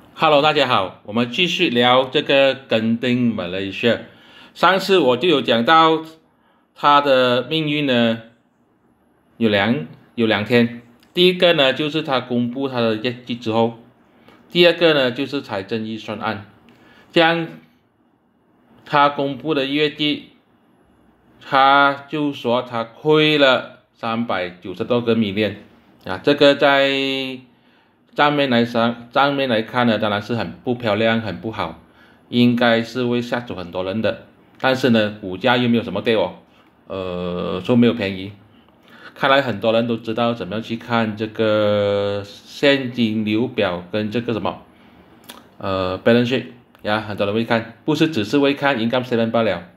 Hello，大家好，我们继续聊这个跟丁 Malaysia。上次我就有讲到他的命运呢，有两天。第一个呢，就是他公布他的业绩之后；第二个呢，就是财政预算案。这样，他公布的业绩，他就说他亏了390多个 million 啊，这个在账面来看呢，当然是很不漂亮，很不好，应该是会吓走很多人的。但是呢，股价又没有什么跌说没有便宜。看来很多人都知道怎么样去看这个现金流表跟这个什么balance sheet 呀，很多人会看，不是只是会看 income statement 罢了。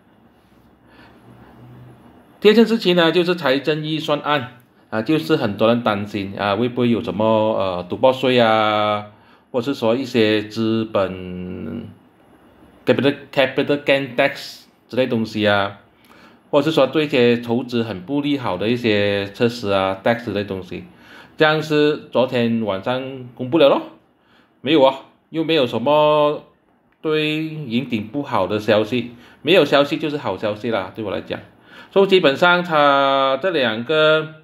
第二件事情呢，就是财政预算案。就是很多人担心会不会有什么赌博税啊，或者是说一些资本 capital gain tax 之类东西啊，或者是说对一些投资很不利好的一些措施啊 tax 之类东西，这样是昨天晚上公布了咯，没有又没有什么对银顶不好的消息，没有消息就是好消息啦，对我来讲，所以基本上它这两个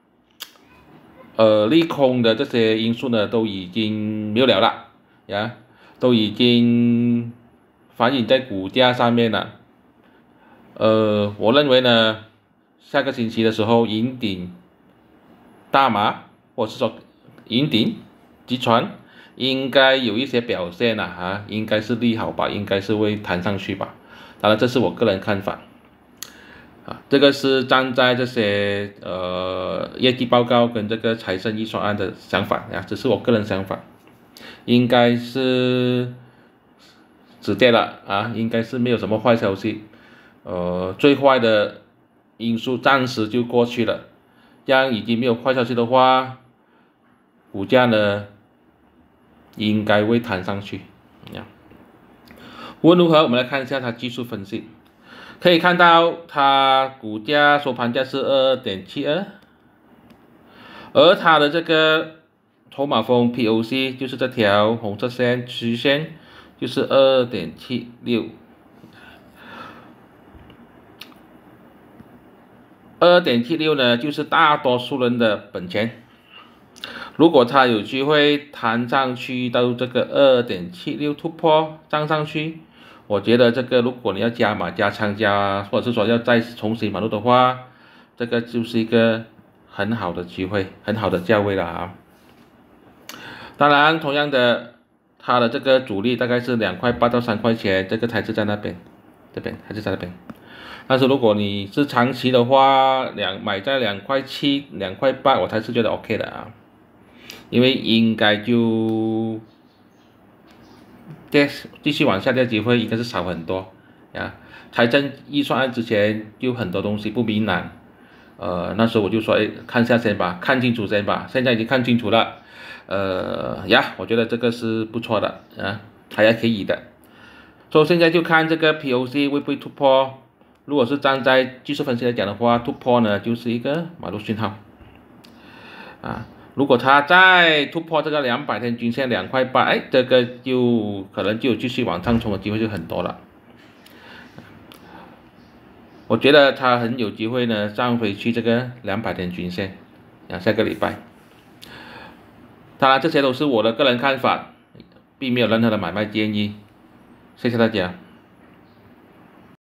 利空的这些因素呢，都已经没有了呀，都已经反映在股价上面了。我认为呢，下个星期的时候，银鼎大马或者是说银鼎集团应该有一些表现了应该是利好吧，应该是会弹上去吧。当然，这是我个人看法。这个是站在这些业绩报告跟这个财政预算案的想法这是我个人想法，应该是止跌了应该是没有什么坏消息，最坏的因素暂时就过去了，这样已经没有坏消息的话，股价呢应该会弹上去无论如何，我们来看一下它技术分析。可以看到它股价收盘价是 22.72， 而它的这个筹码峰 POC 就是这条红色线曲线，就是 2.76， 2.76呢就是大多数人的本钱。如果它有机会弹上去到这个 2.76 突破站上去，我觉得这个如果你要加码加仓或者是说要再重新买入的话，这个就是一个很好的机会，很好的价位了当然同样的，它的这个阻力大概是2.8块到3块钱，这个还是在那边，这边还是在那边。但是如果你是长期的话，买在2.7块、2.8块，我才是觉得 OK 的因为应该就继续往下跌的机会应该是少很多财政预算案之前就很多东西不明朗，那时候我就说看下先吧，看清楚先吧，现在已经看清楚了，我觉得这个是不错的还可以的，所以现在就看这个 POC 会不会突破。如果是站在技术分析来讲的话，突破呢就是一个买入讯号如果它再突破这个200天均线2.8块，这个就可能就有继续往上冲的机会就很多了。我觉得它很有机会呢上回去这个200天均线下个礼拜。当然这些都是我的个人看法，并没有任何的买卖建议。谢谢大家。